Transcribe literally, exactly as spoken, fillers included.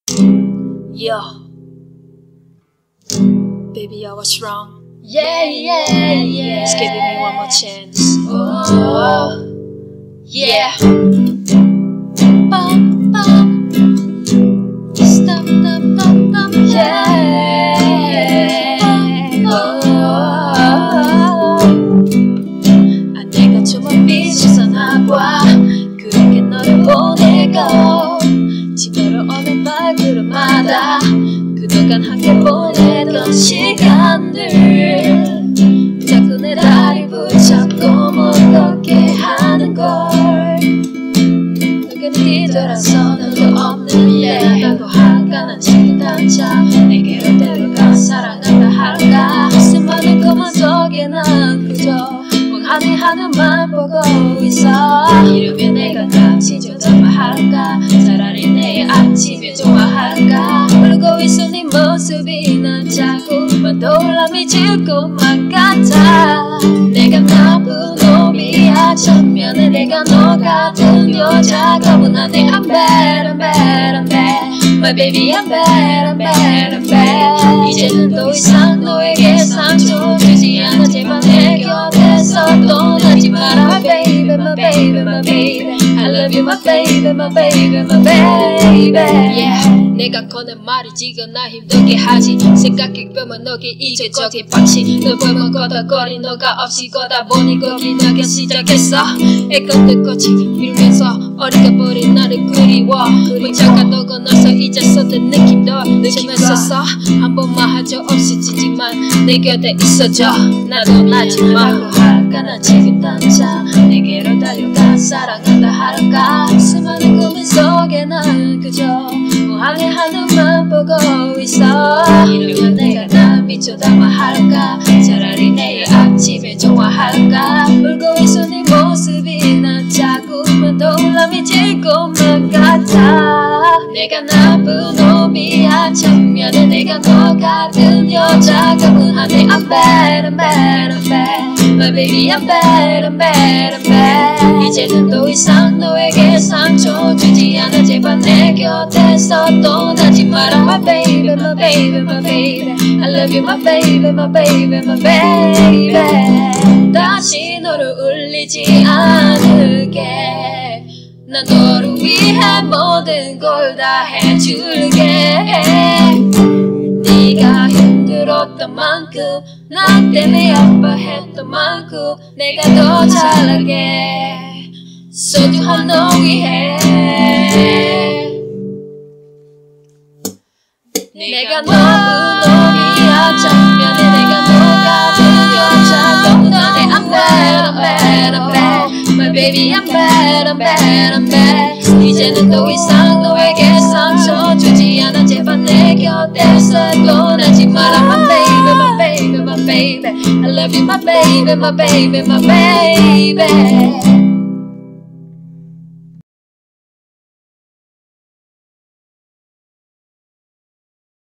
Yo, baby, I was wrong. Yeah, yeah, yeah. Just giving me one more chance. Oh, yeah. Bum, bum. Stop, stop, stop, stop. Yeah. Oh. 아, 내가 정말 삐졌었나 봐. 그렇게 너를 보내고 집으로 오는 발걸음마다 그동안 함께 보내던 시간들 자꾸 내 다리 붙잡고 못 걷게 하는 걸 너게 뒤돌아서 너도 없는 얘라고 할까. 난 지금 당장 내게로 데려가 사랑한다 할까. 수많은 것만 속에 난 그저 멍하니 하늘만 보고 있어. 이러면 내가 같이 좋다만 할까. 차라리 내일 아침에 좋아할까. 울고 있어 네 모습이 난 자꾸만 떠올라 미칠 것만 같아. 내가 나쁜 놈이야. 전면에 내가 너 같은 여자가 원하네. I'm bad, I'm bad, I'm bad. My baby, I'm bad, I'm bad, I'm bad. 이제는 더 이상 너에게 상처 주지 않아. 제발 내 곁에서 떠나지 마라. My baby, my baby, my baby. I love you, my baby, my baby, my baby. Yeah. 내가 거는 말이 지금 나 힘들게 하지. 생각해보면 너게 이제 저기 빡치. 널 보면 거다거리 너가 없이 거다 보니 거기 나게 시작했어. 애껏 끝까지 이루면서 어리가 버린 나를 그리워. 문자가 너가 너서 잊었었던 느낌도 느끼면서 한 번만 하죠 없이 지지만 내 곁에 있어줘. 나도 나지 말고 할까. 난 지금 당장 내게로 달려가 사랑한다 할까. 수많은 고민 속에 난 그저 무한의 하늘만 보고 있어. 이러면 내가 나 미쳐다만 할까. 차라리 내일 아침에 좋아할까. 울고 있어 네 모습이 난 자꾸만 떠올라 미칠 것만 같아. 내가 나쁜 놈이야. 전면에 내가 너 같은 여자가 원하네. I'm bad, I'm bad, I'm bad. My baby, I'm bad, I'm bad, I'm bad. 이제는 더 이상 너에게 상처 주지 않아. 제발 내 곁에서 떠나지 마라. My baby, my baby, my baby. I love you, my baby, my baby, my baby. 다시 너를 울리지 않을게. 난 너를 위해 모든 걸 다 해줄게. 네가 힘들었던 만큼 나 때문에 아파했던 만큼 내가 더 잘할게. 소중한 너 위해 내가 너무 놈이야. 전면에 내가 너 같은 여자가 원하네. I'm bad, I'm bad, I'm bad. My baby, I'm bad, I'm bad, I'm bad. 이제는 더 이상 너에게 상처 주지 않아. 제발 내 곁에서 떠나지 마라. My baby, my baby, my baby. I love you, my baby, my baby, my baby.